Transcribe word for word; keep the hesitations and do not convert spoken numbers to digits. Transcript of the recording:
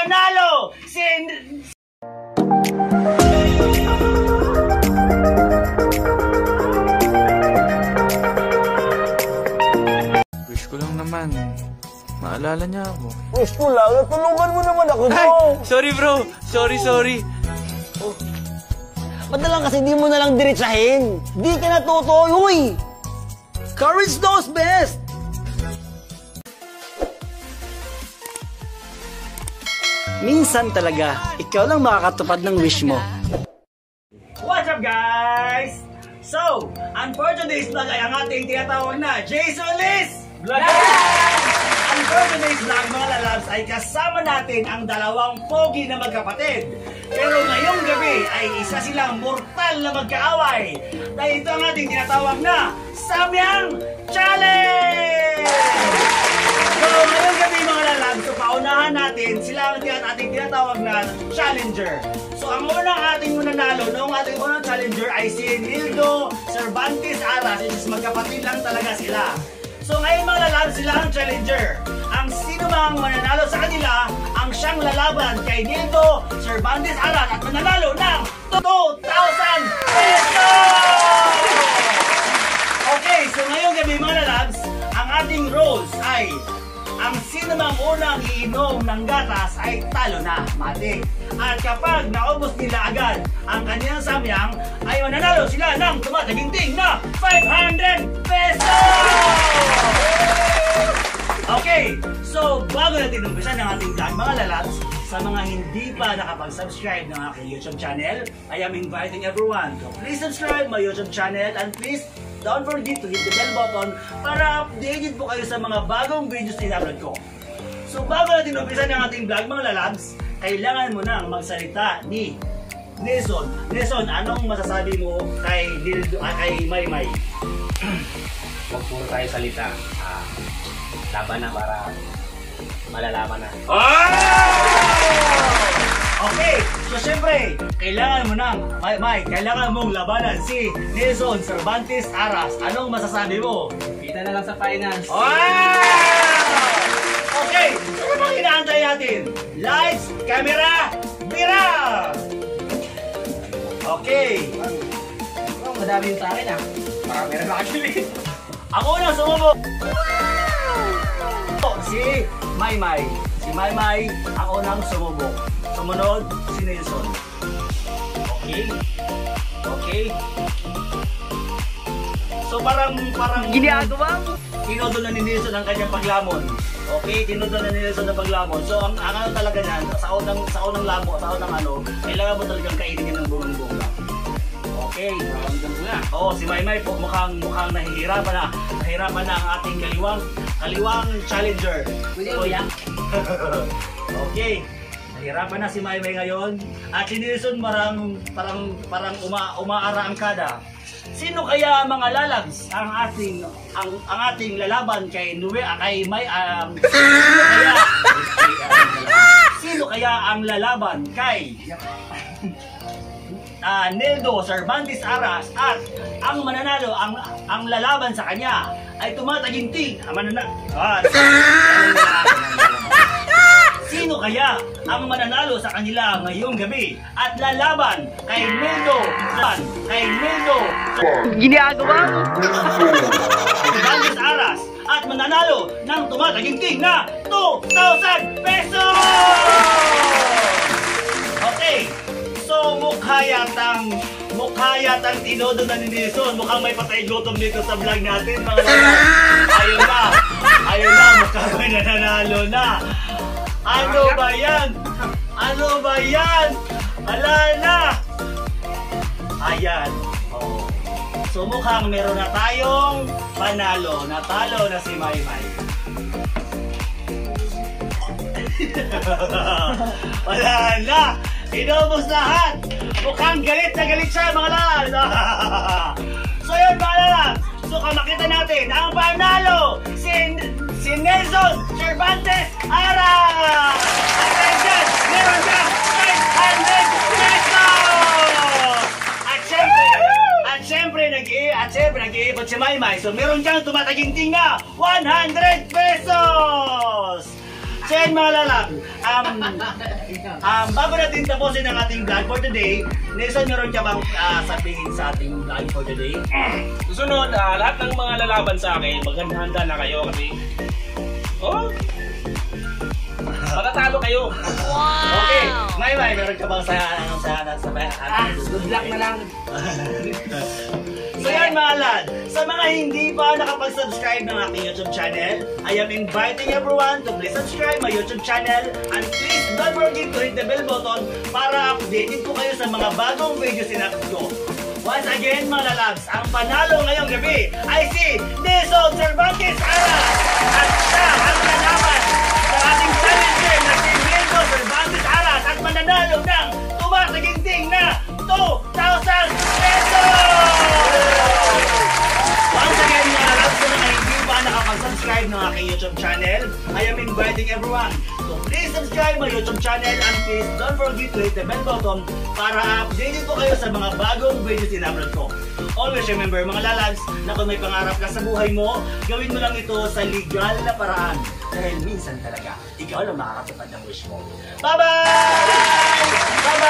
panalo si... Wish ko lang naman maalala niya ako. Wish ko lang, tulungan mo naman ako, bro. Ay, sorry bro, sorry sorry. Oh. Ba't na lang kasi di mo na lang diretsahin? Di ka natutoy, huy! Courage knows best! Minsan talaga, ikaw lang makakatupad ng wish mo. What's up guys? So, unfortunately vlog ay ang ating tinatawag na Jason Liz Vlog! Ang for today's vlog mga lalabs ay kasama natin ang dalawang pogi na magkapatid. Pero ngayong gabi ay isa silang mortal na magkaaway. Dahil ito ang ating tinatawag na Samyang Challenge! So ngayong gabi mga lalabs, so paunahan natin sila ang ating tinatawag na Challenger. So ang unang ating mananalo, noong ating unang Challenger ay si Nildo Cervantes Aras. Is magkapatid lang talaga sila. So ngayon mga lalabs, sila ang Challenger. Ang sino mang mananalo sa kanila, ang siyang lalaban kay Nildo Cervantes Aras at mananalo ng two thousand pesos! Okay, so ngayong gabi mga lalabs, ang ating rules ay ang sino mang unang iinom ng gatas ay talo na, matik. At kapag naubos nila agad ang kanilang samyang, ay mananalo sila ng tumataginting na five hundred pesos! Okay, so bago natin umpisa ng ating vlog mga lalabs, sa mga hindi pa nakapag-subscribe ng aking YouTube channel, I am inviting everyone to please subscribe my YouTube channel and please don't forget to hit the bell button para updated po kayo sa mga bagong videos na i-upload ko. So bago natin umpisa ng ating vlog mga lalabs, kailangan mo nang magsalita ni Nelson. Nelson, anong masasabi mo kay Dildo, ah, kay Maymay? Huwag puro tayo salita. Ah, laban na para malalaman na. Oh! Okay, so syempre, kailangan mo nang, May, May, kailangan mong labanan si Nelson Cervantes Aras. Anong masasabi mo? Kita na lang sa finals. Wow! Okay, so ano bang inaantay natin? Lights, camera, bira! Okay. Oh, madami yung sa akin ah. Marami rin actually. Ang unang sumubok. Si Maymay. Si Maymay ang unang sumubok. Sumunod si Nelson. Okay? Okay? So parang parang Ginagawa mo? tinodol na ni Nelson ang kanyang paglamon. Okay, tinodol na ni Nelson ang paglamon. So ang, ang ano talaga niyan, sa unang sa unang lamo, sa unang ano, kailangan mo talagang kainin niya ng bungang-bunga. Okay, ramdam ko na. Oo, si Maymay po mukhang mukhang nahihirapan na. Nahihirapan na ang ating kaliwang kaliwang challenger. Pwede ko yan? Okay. Nahihirapan na si Maymay ngayon. At si Nelson parang parang parang uma, umaara ang kada. Sino kaya mga lalabs ang ating ang, ang ating lalaban kay Nue kay May um, sino kaya sino kaya ang lalaban kay uh, Nildo Cervantes Aras at ang mananalo ang ang lalaban sa kanya ay tumataginting ang mananalo ah, sino kaya ang mananalo sa kanila ngayong gabi at lalaban kay Nildo kay Nildo Ginagawa mo? Cervantes Aras at mananalo ng tumataginting na two thousand pesos! Okay, so mukha yatang mukha yatang tinodo na ni Nelson. Mukhang may patay gutom dito sa vlog natin mga lalabs. Ayun na, ayun na, mukhang may nananalo na. Ano ba yan? Ano ba yan? Ala na! Ayan. Oh. So mukhang meron na tayong panalo. Natalo na si Maymay. Wala na! Inubos lahat! Mukhang galit na galit siya mga lalabs. So yun mga lalabs. So kamakita natin ang panalo si si Nelson Cervantes Aras! Attention! Meron siyang five hundred pesos! At syempre, at syempre, nag-i- at syempre, nag-iipot si Maymay. So meron siyang tumataginting na one hundred pesos! So yan mga lalab, um, um, bago natin tapusin ang ating vlog for today, Nelson, meron ka bang uh, sabihin sa ating vlog for today? Susunod, uh, lahat ng mga lalaban sa akin, maghanda na kayo kasi oh, matatalo kayo. Wow! Okay, may may meron ka bang sa ano sa sa sa Ah, good luck na lang. So yan mga lad, sa mga hindi pa nakapag-subscribe ng aking YouTube channel, I am inviting everyone to please subscribe my YouTube channel and please don't forget to hit the bell button para updated po kayo sa mga bagong videos in-upload ko. Once again mga lalabs, ang panalo ngayong gabi ay si Nelson Cervantes Aras at siya ang lalaban sa ating challenger na si Nelson Cervantes Aras at mananalo ng tumasaginting na two thousand pesos! Once again mga lalabs, sa mga hindi pa nakapag-subscribe ng aking YouTube channel, I am inviting everyone to please subscribe my YouTube channel and please don't forget to hit the bell button para updated po kayo sa mga bagong videos in-upload ko. Always remember mga lalabs na kung may pangarap ka sa buhay mo, gawin mo lang ito sa legal na paraan. Dahil minsan talaga, ikaw lang makakatupad ng wish mo. Bye-bye! Bye-bye!